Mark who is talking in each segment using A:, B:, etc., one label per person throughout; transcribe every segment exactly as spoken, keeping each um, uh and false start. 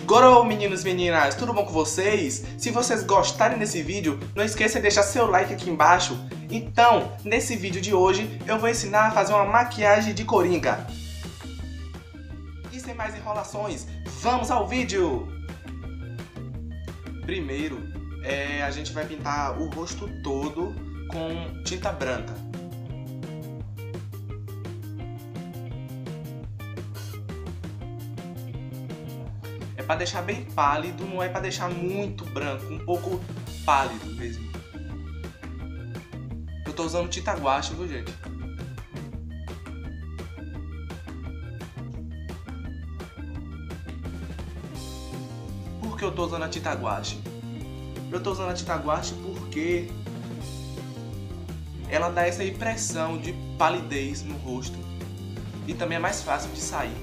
A: Gorou, meninos e meninas, tudo bom com vocês? Se vocês gostarem desse vídeo, não esqueça de deixar seu like aqui embaixo. Então, nesse vídeo de hoje, eu vou ensinar a fazer uma maquiagem de coringa. E sem mais enrolações, vamos ao vídeo! Primeiro, é, a gente vai pintar o rosto todo com tinta branca. É para deixar bem pálido, não é para deixar muito branco, um pouco pálido mesmo. Eu tô usando tinta guache, viu, gente? Por que eu tô usando a tinta guache? Eu tô usando a tinta guache porque ela dá essa impressão de palidez no rosto e também é mais fácil de sair.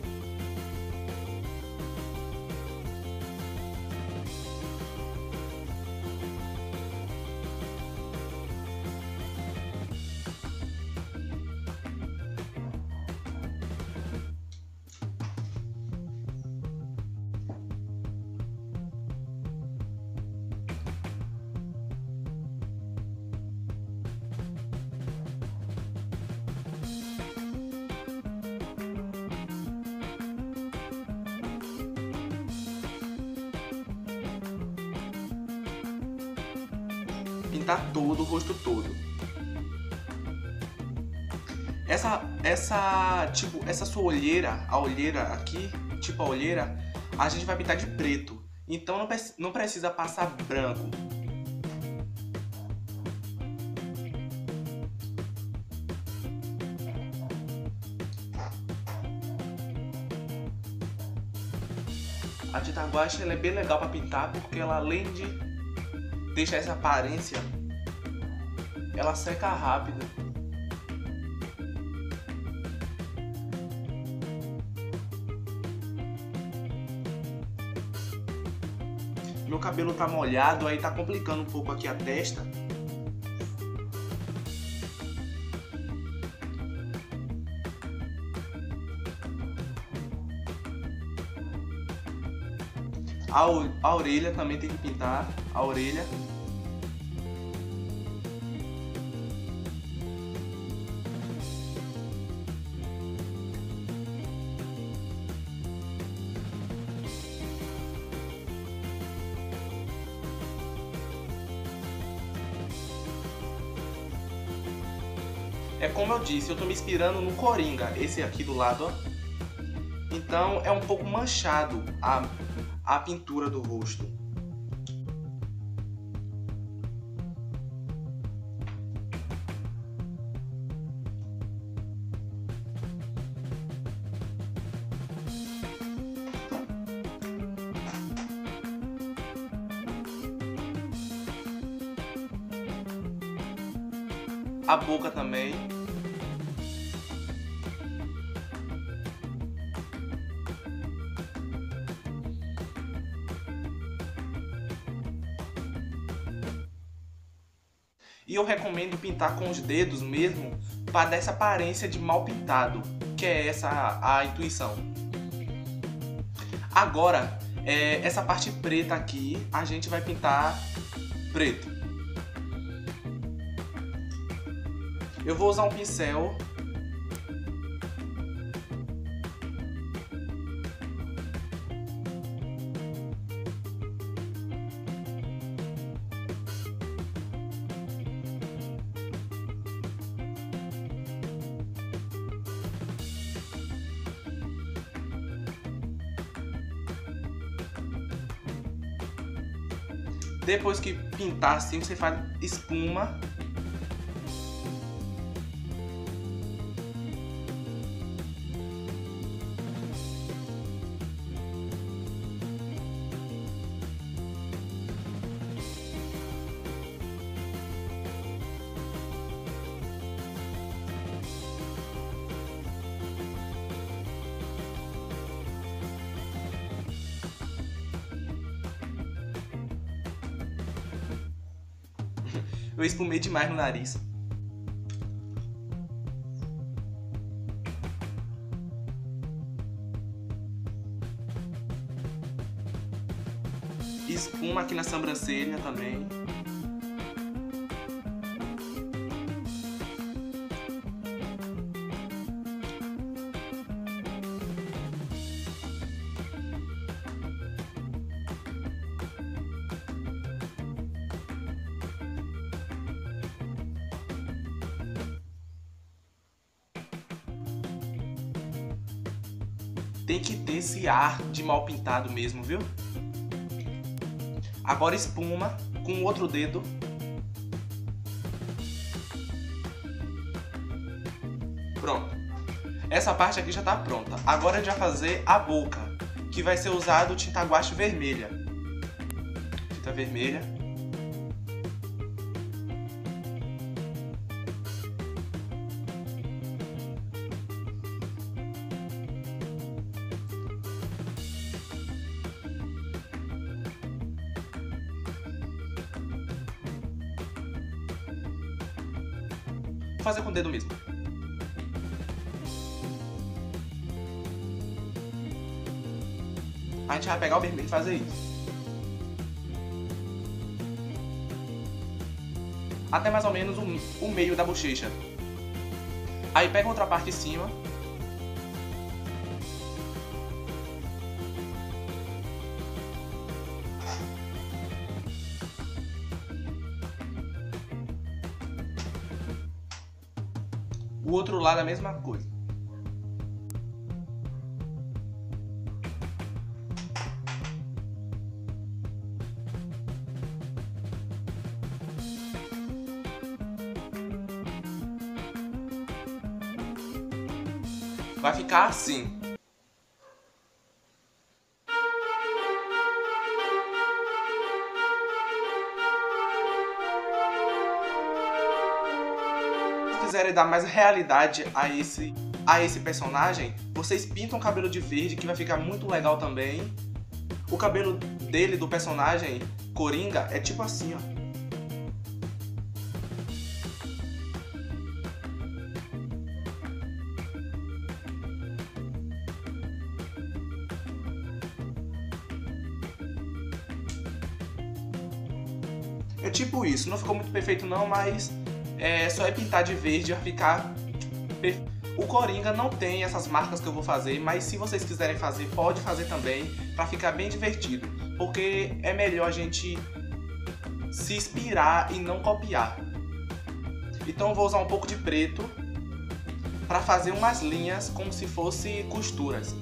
A: Pintar todo, o rosto todo. Essa, essa, tipo, essa sua olheira, a olheira aqui, tipo a olheira, a gente vai pintar de preto. Então não, não precisa passar branco. A tinta guache ela é bem legal para pintar porque ela, além de deixa essa aparência, ela seca rápido. Meu cabelo tá molhado, aí tá complicando um pouco aqui a testa. A, a orelha também tem que pintar, a orelha. É como eu disse, eu tô me inspirando no Coringa, esse aqui do lado, ó. Então é um pouco manchado a, a pintura do rosto. A boca também. E eu recomendo pintar com os dedos mesmo, para dar essa aparência de mal pintado, que é essa a, a intuição. Agora, é, essa parte preta aqui, a gente vai pintar preto. Eu vou usar um pincel. Depois que pintar assim, você faz espuma. Eu espumei demais no nariz. espuma aqui na sobrancelha também. Tem que ter esse ar de mal pintado mesmo, viu? Agora espuma com o outro dedo. Pronto. Essa parte aqui já tá pronta. Agora a gente vai fazer a boca, que vai ser usado tinta guache vermelha. Tinta vermelha. Vou fazer com o dedo mesmo. A gente vai pegar o vermelho e fazer isso. Até mais ou menos o, o meio da bochecha. Aí pega outra parte de cima. O outro lado é a mesma coisa. Vai ficar assim. Se quiserem dar mais realidade a esse, a esse personagem, vocês pintam o cabelo de verde, que vai ficar muito legal também. O cabelo dele, do personagem Coringa, é tipo assim, ó. É tipo isso, não ficou muito perfeito não, mas é só é pintar de verde vai ficar perfeito. O Coringa não tem essas marcas que eu vou fazer, mas se vocês quiserem fazer, pode fazer também, pra ficar bem divertido. Porque é melhor a gente se inspirar e não copiar. Então eu vou usar um pouco de preto pra fazer umas linhas como se fossem costuras.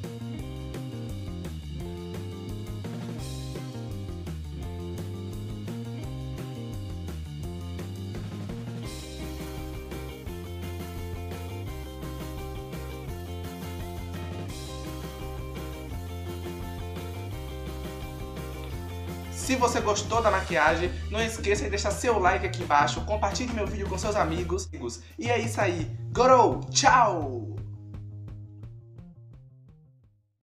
A: Se você gostou da maquiagem, não esqueça de deixar seu like aqui embaixo, compartilhe meu vídeo com seus amigos. E é isso aí. Gorou! Tchau!